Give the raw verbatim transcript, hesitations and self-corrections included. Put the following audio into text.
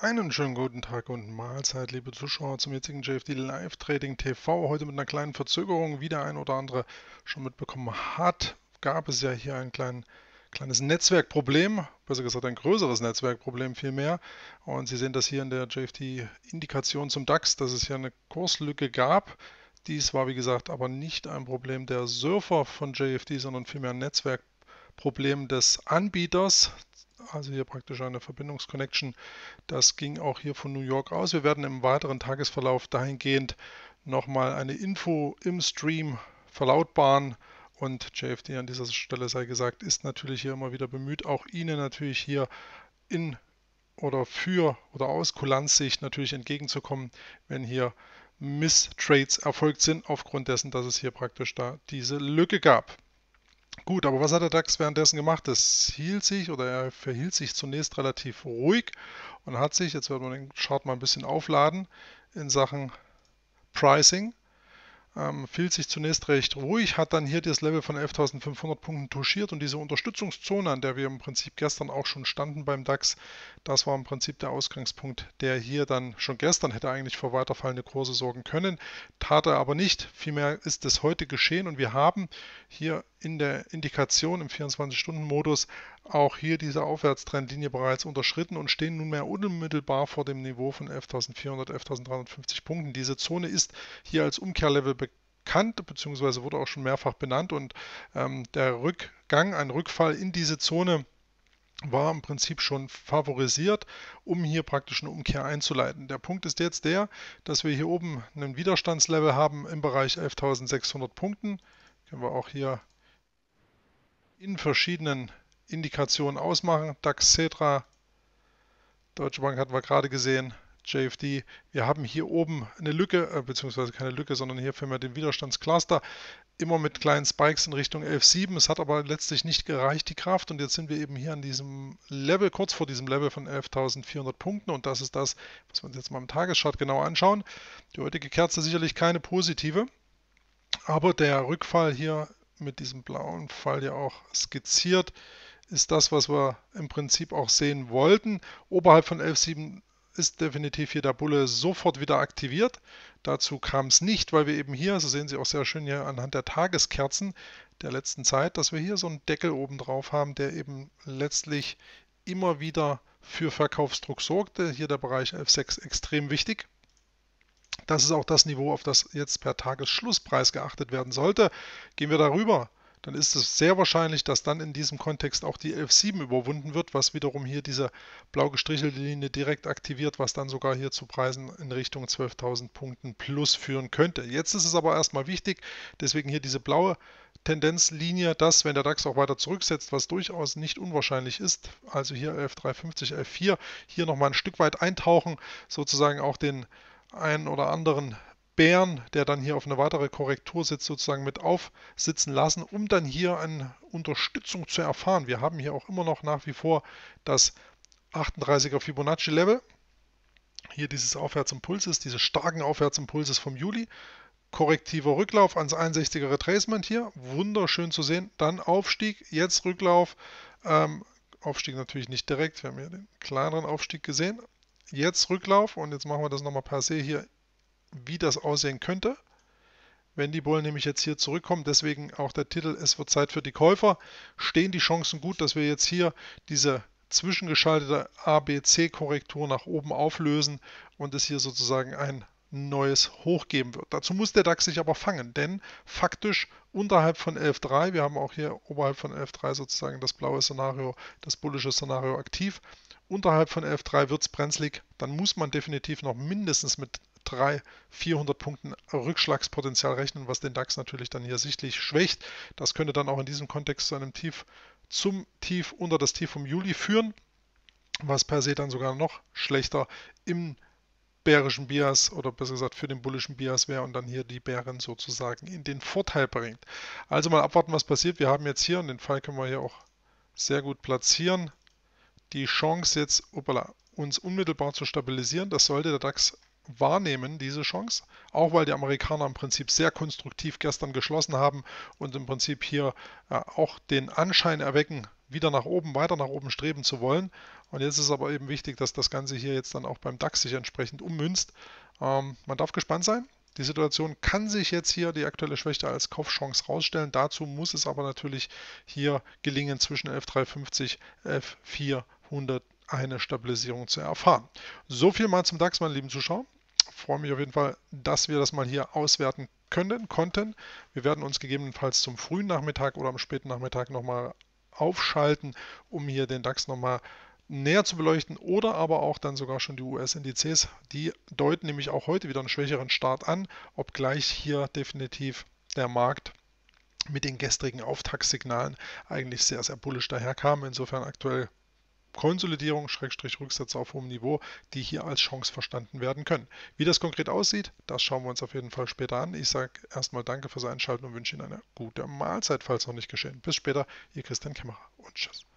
Einen schönen guten Tag und Mahlzeit, liebe Zuschauer, zum jetzigen J F D Live Trading T V. Heute mit einer kleinen Verzögerung, wie der ein oder andere schon mitbekommen hat, gab es ja hier ein klein, kleines Netzwerkproblem, besser gesagt ein größeres Netzwerkproblem vielmehr. Und Sie sehen das hier in der J F D-Indikation zum DAX, dass es hier eine Kurslücke gab. Dies war, wie gesagt, aber nicht ein Problem der Surfer von J F D, sondern vielmehr ein Netzwerkproblem des Anbieters. Also hier praktisch eine Verbindungsconnection. Das ging auch hier von New York aus. Wir werden im weiteren Tagesverlauf dahingehend nochmal eine Info im Stream verlautbaren. Und J F D an dieser Stelle sei gesagt, ist natürlich hier immer wieder bemüht, auch Ihnen natürlich hier in oder für oder aus Kulanzsicht natürlich entgegenzukommen, wenn hier Misstrades erfolgt sind, aufgrund dessen, dass es hier praktisch da diese Lücke gab. Gut, aber was hat der DAX währenddessen gemacht? Es hielt sich oder er verhielt sich zunächst relativ ruhig und hat sich, jetzt werden wir den Chart mal ein bisschen aufladen, in Sachen Pricing. Ähm, fühlt sich zunächst recht ruhig, hat dann hier das Level von elftausendfünfhundert Punkten touchiert und diese Unterstützungszone, an der wir im Prinzip gestern auch schon standen beim DAX, das war im Prinzip der Ausgangspunkt, der hier dann schon gestern hätte eigentlich für weiterfallende Kurse sorgen können, tat er aber nicht. Vielmehr ist es heute geschehen und wir haben hier in der Indikation im vierundzwanzig-Stunden-Modus auch hier diese Aufwärtstrendlinie bereits unterschritten und stehen nunmehr unmittelbar vor dem Niveau von elftausendvierhundert, elftausenddreihundertfünfzig Punkten. Diese Zone ist hier als Umkehrlevel bekannt, beziehungsweise wurde auch schon mehrfach benannt und ähm, der Rückgang, ein Rückfall in diese Zone war im Prinzip schon favorisiert, um hier praktisch eine Umkehr einzuleiten. Der Punkt ist jetzt der, dass wir hier oben einen Widerstandslevel haben im Bereich elftausendsechshundert Punkten. Können wir auch hier in verschiedenen Indikationen ausmachen. DAX, Xetra, Deutsche Bank hatten wir gerade gesehen, J F D. Wir haben hier oben eine Lücke, äh, beziehungsweise keine Lücke, sondern hier vielmehr den Widerstandscluster. Immer mit kleinen Spikes in Richtung elf Komma sieben. Es hat aber letztlich nicht gereicht, die Kraft. Und jetzt sind wir eben hier an diesem Level, kurz vor diesem Level von elftausendvierhundert Punkten. Und das ist das, was wir uns jetzt mal im Tageschart genau anschauen. Die heutige Kerze sicherlich keine positive. Aber der Rückfall hier mit diesem blauen Pfeil ja auch skizziert, ist das, was wir im Prinzip auch sehen wollten. Oberhalb von elf Komma sieben ist definitiv hier der Bulle sofort wieder aktiviert. Dazu kam es nicht, weil wir eben hier, so sehen Sie auch sehr schön hier anhand der Tageskerzen der letzten Zeit, dass wir hier so einen Deckel oben drauf haben, der eben letztlich immer wieder für Verkaufsdruck sorgte. Hier der Bereich elf Komma sechs extrem wichtig. Das ist auch das Niveau, auf das jetzt per Tagesschlusspreis geachtet werden sollte. Gehen wir darüber, dann ist es sehr wahrscheinlich, dass dann in diesem Kontext auch die elf Komma sieben überwunden wird, was wiederum hier diese blau gestrichelte Linie direkt aktiviert, was dann sogar hier zu Preisen in Richtung zwölftausend Punkten plus führen könnte. Jetzt ist es aber erstmal wichtig, deswegen hier diese blaue Tendenzlinie, dass, wenn der DAX auch weiter zurücksetzt, was durchaus nicht unwahrscheinlich ist, also hier elf Komma dreihundertfünfzig, elf Komma vier, hier nochmal ein Stück weit eintauchen, sozusagen auch den einen oder anderen Bären, der dann hier auf eine weitere Korrektur sitzt, sozusagen mit aufsitzen lassen, um dann hier eine Unterstützung zu erfahren. Wir haben hier auch immer noch nach wie vor das achtunddreißiger Fibonacci-Level. Hier dieses Aufwärtsimpulses, diese starken Aufwärtsimpulses vom Juli. Korrektiver Rücklauf ans einundsechziger Retracement hier, wunderschön zu sehen. Dann Aufstieg, jetzt Rücklauf. Ähm, Aufstieg natürlich nicht direkt, wir haben hier den kleineren Aufstieg gesehen. Jetzt Rücklauf und jetzt machen wir das nochmal per se hier, wie das aussehen könnte, wenn die Bullen nämlich jetzt hier zurückkommen. Deswegen auch der Titel, es wird Zeit für die Käufer. Stehen die Chancen gut, dass wir jetzt hier diese zwischengeschaltete A B C-Korrektur nach oben auflösen und es hier sozusagen ein neues Hoch geben wird. Dazu muss der DAX sich aber fangen, denn faktisch unterhalb von elf Komma drei, wir haben auch hier oberhalb von elf Komma drei sozusagen das blaue Szenario, das bullische Szenario aktiv. Unterhalb von elf Komma drei wird es brenzlig, dann muss man definitiv noch mindestens mit dreihundert, vierhundert Punkten Rückschlagspotenzial rechnen, was den DAX natürlich dann hier sichtlich schwächt. Das könnte dann auch in diesem Kontext zu einem Tief zum Tief unter das Tief vom Juli führen, was per se dann sogar noch schlechter im bärischen Bias oder besser gesagt für den bullischen Bias wäre und dann hier die Bären sozusagen in den Vorteil bringt. Also mal abwarten, was passiert. Wir haben jetzt hier, und den Fall können wir hier auch sehr gut platzieren, die Chance jetzt opala, uns unmittelbar zu stabilisieren. Das sollte der DAX wahrnehmen, diese Chance, auch weil die Amerikaner im Prinzip sehr konstruktiv gestern geschlossen haben und im Prinzip hier äh, auch den Anschein erwecken, wieder nach oben, weiter nach oben streben zu wollen. Und jetzt ist aber eben wichtig, dass das Ganze hier jetzt dann auch beim DAX sich entsprechend ummünzt. Ähm, man darf gespannt sein. Die Situation kann sich jetzt hier, die aktuelle Schwäche, als Kaufchance rausstellen. Dazu muss es aber natürlich hier gelingen, zwischen elf Komma dreihundertfünfzig, elf Komma vierhundert eine Stabilisierung zu erfahren. So viel mal zum DAX, meine lieben Zuschauer. Ich freue mich auf jeden Fall, dass wir das mal hier auswerten können, konnten. Wir werden uns gegebenenfalls zum frühen Nachmittag oder am späten Nachmittag nochmal aufschalten, um hier den DAX nochmal näher zu beleuchten oder aber auch dann sogar schon die U S-Indizes. Die deuten nämlich auch heute wieder einen schwächeren Start an, obgleich hier definitiv der Markt mit den gestrigen Auftaktsignalen eigentlich sehr, sehr bullisch daherkam. Insofern aktuell Konsolidierung, Schrägstrich Rücksätze auf hohem Niveau, die hier als Chance verstanden werden können. Wie das konkret aussieht, das schauen wir uns auf jeden Fall später an. Ich sage erstmal danke fürs Einschalten und wünsche Ihnen eine gute Mahlzeit, falls noch nicht geschehen. Bis später, Ihr Christian Kämmerer und tschüss.